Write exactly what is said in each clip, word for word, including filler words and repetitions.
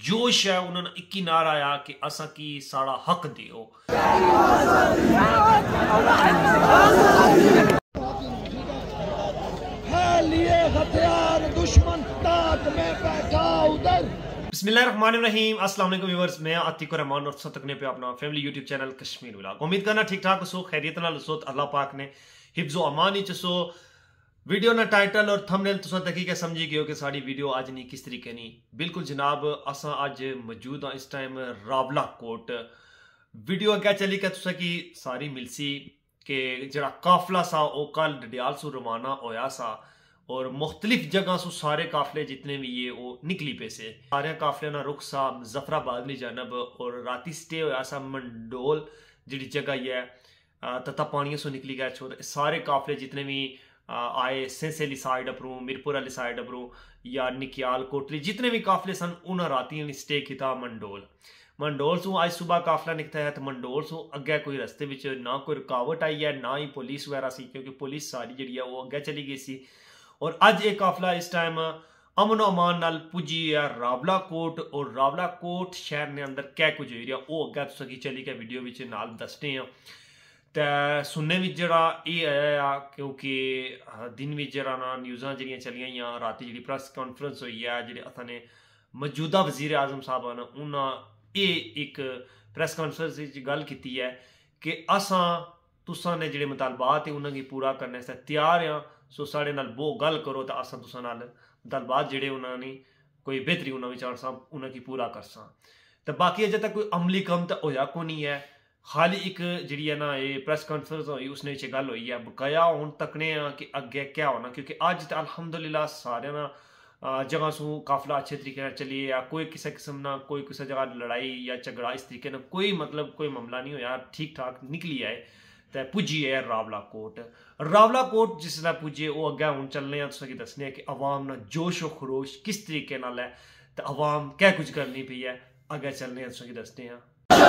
जोश है उन्होंने एक ही नारा आया कि असा की साड़ा हक दियो। बिस्मिल्लाहिर्रहमानिर्रहीम, अस्सलाम वालेकुम व्यूअर्स, मैं अतीक रहमान और तकने पे अपना family YouTube channel Kashmir vlog. उम्मीद करना ठीक ठाक सो, खैरियत नाल सो, अल्लाह पाक ने हिफ्ज़ो अमान ही सो। वीडियो ना टाइटल और थंबनेल तुसा तकी के समझी गए हो कि साड़ी वीडियो आज नहीं किस तरीके नहीं। बिल्कुल जनाब, असा आज मौजूद हाँ इस टाइम रावला कोट। वीडियो अगे चली के तुसा की सारी मिलसी कि जरा काफला सा वो कल डडियाल सू रवाना होया सा और मुख्तलिफ जगह सो सारे काफले जितने भी ये वो निकली पे से सारे काफले ना रुख सा मुजफ्फराबाद ली जानब और राती स्टे होया सा मंडोल जी जगह ये तथा पानियों सो निकली गया छोड़ सारे काफले जितने भी आए सेंसेली साइड अपरू मीरपुर वाली साइड अपरू या निकियाल कोटली जितने भी काफले सन उन्हें राती स्टे किया मंडोल। मंडोल सू आज सुबह काफला निकता है तो मंडोल सू अगे कोई रस्ते विच ना कोई रुकावट आई है ना ही पुलिस वगैरह सी, क्योंकि पुलिस सारी जी है वो अगे चली गई सी। और अज एक काफला इस टाइम अमन अमान नाल पुजी है रावला कोट और रावला कोट शहर ने अंदर क्या कुछ हो रहा वो अगे तुसा चली के वीडियो विच नाल दसने हैं। तो सुनने में जरा ये आया क्योंकि दिन में जरा ना न्यूज़ां जड़ियाँ चलियां राती जी प्रेस कॉन्फ्रेंस हुई है जी असाने मौजूदा वजीर आजम साहब ने उन्हें ये एक प्रेस कॉन्फ्रेंस गल की है कि असा तुसा ने जोड़े मुतालबात है उन्होंने पूरा करने से तैयार हाँ। सो साढ़े नाल वो गल करो तो असा तुसा नाल मुतालबात जोड़े उन्होंने कोई बेहतरी उन्होंने विचार सा उन्हें पूरा कर सा। तो बाकी अजे तक कोई अमली कम तो होया को नहीं है। हाल एक जी है ना ये प्रेस कॉन्फ्रेंस हुई उसने गल हुई है बकाया हूँ तकने कि अगे क्या होना, क्योंकि अज तो अलहमदुलिल्लाह सारे ना जगह सू काफला अच्छे तरीके चली है। कोई किसी किस्म ना कोई किसी जगह लड़ाई या झगड़ा इस तरीके ना कोई मतलब कोई मामला नहीं होया, ठीक ठाक निकली है। तो पुजी है रावला कोट। रावला कोट जिसला पुजे वो अगे हूँ चलने तुसें दसने कि अवाम ना जोश व खरोश किस तरीके नाल है तो अवाम क्या कुछ करनी पई है अगे चलने तुसें दसने हैं।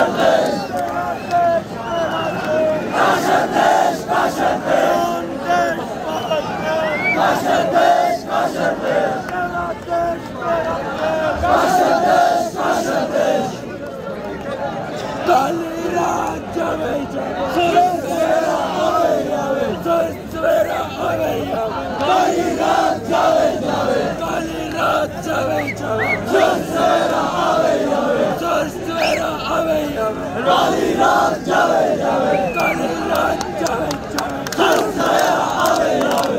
काली रात जावे जावे काली रात जावे जावे आवे आवे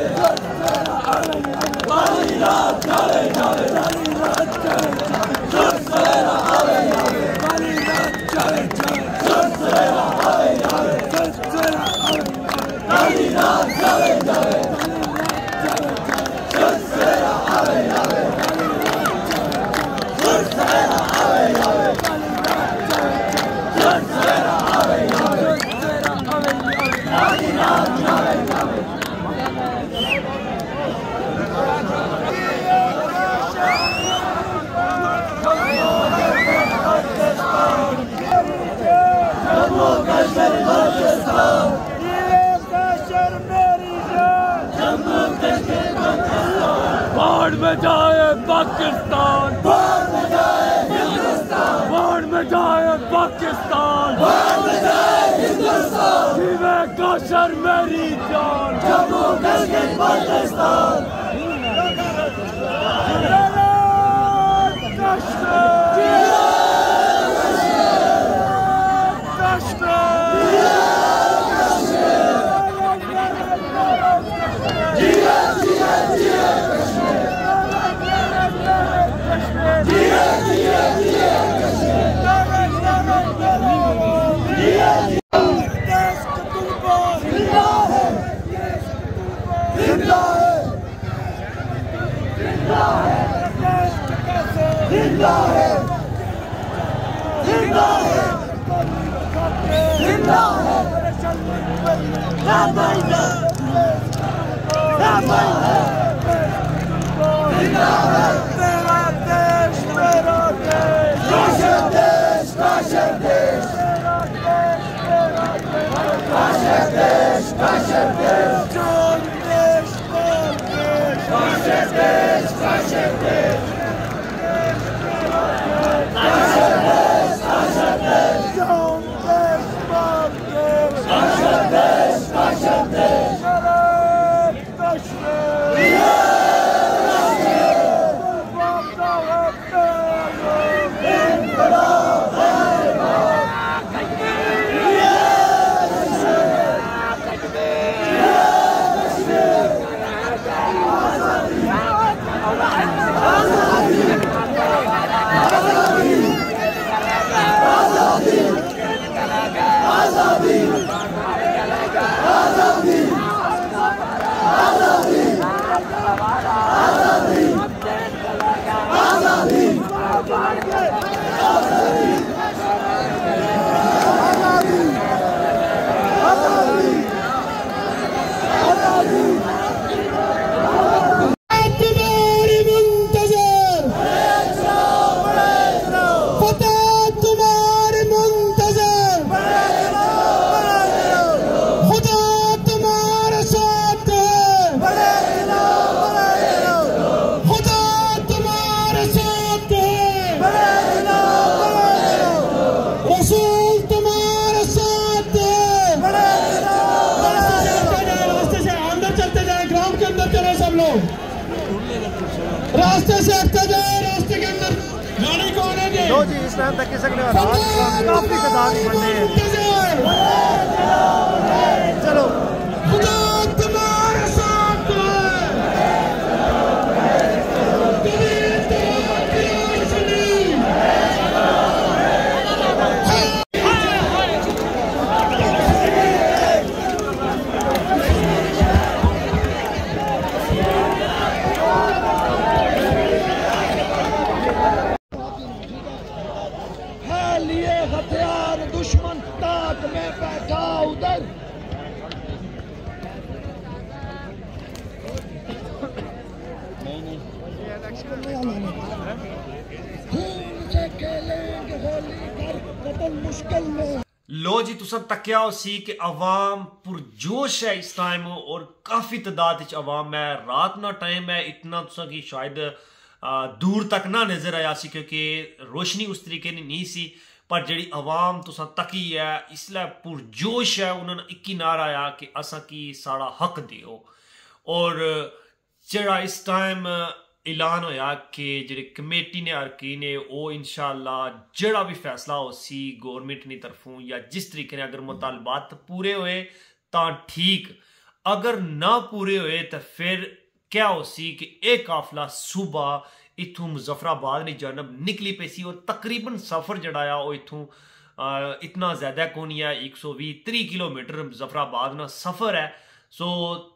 काली रात जावे जावे काली रात जावे आवे आवे काली रात जावे जावे आवे आवे काली रात जावे जावे आवे आवे बाढ़ में जाए पाकिस्तान, बाढ़ में जाए हिंदुस्तान, बाढ़ में जाए पाकिस्तान, बाढ़ में जाए हिंदुस्तान, जीवे काशर मेरी जान, जम्मू कश्मीर पाकिस्तान। रास्ते से हटते जाए, रास्ते के अंदर गाड़ी को आने दें। लो जी, इस टाइम तक किसी ने काफी तादाद में बंदे हैं। चलो खुदा तुम्हारे साथ है। कभी इत्तेफाक की आग से नहीं। है लिए हथियार दुश्मन, ताक में बैठा उधर। खून से खेलेंगे होली, घर वतन मुश्किल में। लो जी, तुसा तक्या उसी कि अवाम पुरजोश है इस टाइम और काफी तादाद च अवाम है। रात ना टाइम है, इतना तुसा की शायद आ, दूर तक ना नजर आया सी क्योंकि रोशनी उस तरीके की नहीं सी। पर जी अवाम तुसा तकी है इसलिए पुरजोश है। उन्होंने इक्की नारा आया कि असा की साड़ा हक दियो। और जड़ा इस टाइम ऐलान होया कि जी कमेटी ने अरकी ने वो इंशाअल्लाह जड़ा भी फैसला हो सी गौरमेंट की तरफों या जिस तरीके ने अगर मुतालबात पूरे होए तो ठीक, अगर ना पूरे होए तो फिर क्या हो सी कि एक काफला सुबह इथों मुजफ्फराबाद की जानब निकली पे सी। और तकरीबन सफर जड़ाया वो इथों इतना ज्यादा कौन है, एक सौ भी त्री किलोमीटर मुजफ्फराबाद ना सफर है। सो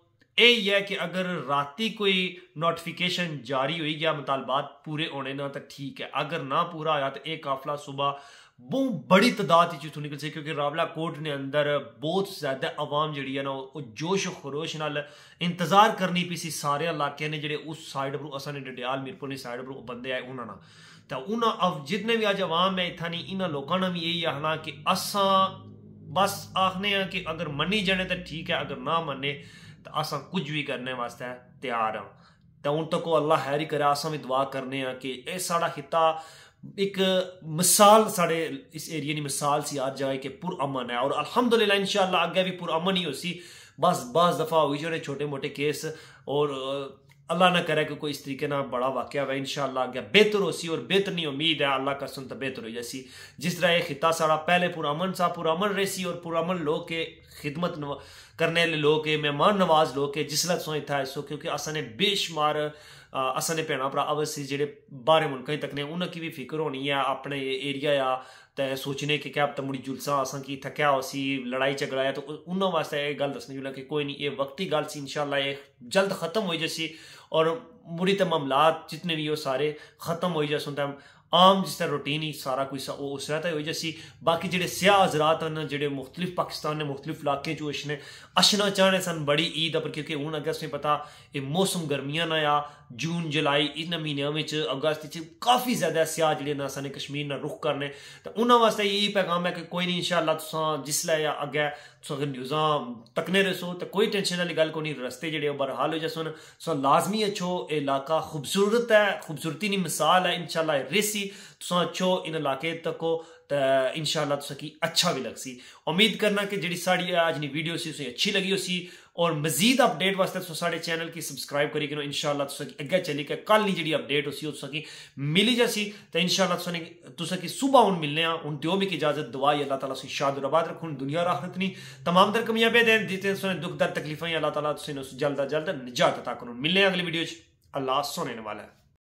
यही है कि अगर राती कोई नोटिफिकेशन जारी हुई या मुतालबात पूरे होने ना तो ठीक है, अगर ना पूरा आया तो एक काफला सुबह बहुत बड़ी तादाद इतों निकल से। क्योंकि रावला कोट ने अंदर बहुत ज्यादा आवाम जी है ना वो जोश खरोश नाल इंतजार करनी पी सी। सारे इलाके ने जेडे उस साइड पर असा ने डडियाल मीरपुर साइड पर बंदे आए उन्होंने तो उन्हें अब जितने भी अज अवाम है इतना नहीं इन्होंने लोगों ने भी यही आखना कि असा बस आखने हैं कि अगर मनी जाने तो ठीक है, अगर ना मने तो असा कुछ भी करने वास्ते तैयार हाँ। तो हूँ तक अल्लाह हैरी करे, असा भी दुआ करने कि यह साड़ा खिता एक मिसाल साढ़े इस एरिया की मिसाल सी आज जाए कि पुरअमन है। और अल्हम्दुलिल्लाह इंशाअल्लाह आगे भी पुरअमन ही हो सी। बस बाज दफ़ा हुई जो छोटे मोटे केस और अल्लाह ना करे कि कोई इस तरीके ना बड़ा वाकया हुआ। इंशाअल्लाह आगे बेहतर हो सी और बेहतर नहीं उम्मीद है अल्लाह का सुन तो बेहतर हो जैसी। जिस तरह ये खिता साड़ा पहले पुरअमन सा पुरअमन रही और पुरअमन लोग के खिदमत करने वाले लोग के मेहमान नवाज लोग के जिसला सो इतना सो क्योंकि असा ने बेशुमार असा ने भैन भरा अवश्य जेडे बाहर मुल्क तक ने उनकी भी फिक्र होनी है अपने एरिया या तो सोचने कि क्या पता मुड़ी जुलसा असा की थक्या हो सी लड़ाई झगड़ा है तो उन्होंने वास्ते ये गल दसनी जुला कि कोई नहीं ये वक्ती गल सी इंशाअल्लाह ये जल्द खत्म हो जैसी और मुड़ी तो मामलात जितने भी हो सारे खत्म हो जैसे आम जिस तरह रूटीन ही सारा कुछ उस तरह हो जैसी। बाकी जेडे सियाह हजरात हैं जेडे मुख्तलिफ पाकिस्तान ने मुख्तलिफ इलाके चो अशने अशना चाहने सन बड़ी ईद पर क्योंकि हूँ अगस्त में पता ये मौसम गर्मियां ना या जून जुलाई इन महीनों में अगस्त काफ़ी ज़्यादा सियाह जेडे ना साने कश्मीर ना रुख करने तो उन्होंने वास्ते यही पैगाम है कि कोई नहीं इंशाअल्लाह तुसां जिसलै या अगे तुस अगर न्यूज़ां तकने रसो तो कोई टेंशन वाली गल को नहीं। रस्ते जेडे बहरहाल हो जैसे सो लाजमी अच्छो इलाका खूबसूरत है, खूबसूरती की मिसाल है। इंशाअल्लाह रेसी तुसां अच्छो इन इलाके तको तो इंशाअल्लाह तुसां अच्छा भी लगसी। उम्मीद करना कि जी साड़ी आज की वीडियो सी उसे अच्छी लगी उसी और मजीद अपडेट वास्ते तुस साढ़े चैनल की सबसक्राइब करी करो। इंशाअल्लाह तुसां अगे चली के कल नहीं जी अपडेट उसी तुसां मिली जैसी तो इंशाअल्लाह तुसां तुसां सुबह हूँ मिलने हूँ दियो भी की इजाजत दुआई अल्लाह ताला से शाद और आबाद रखूँ दुनिया और आखिरत नहीं तमाम दर कमियां दें जितने तुसें दुख दर तकलीफें अल्लाह ताला तुसें जल्द अज जल्द निजात अता करूँ। मिलने अगली वीडियो अल्लाह सुनने वाला है।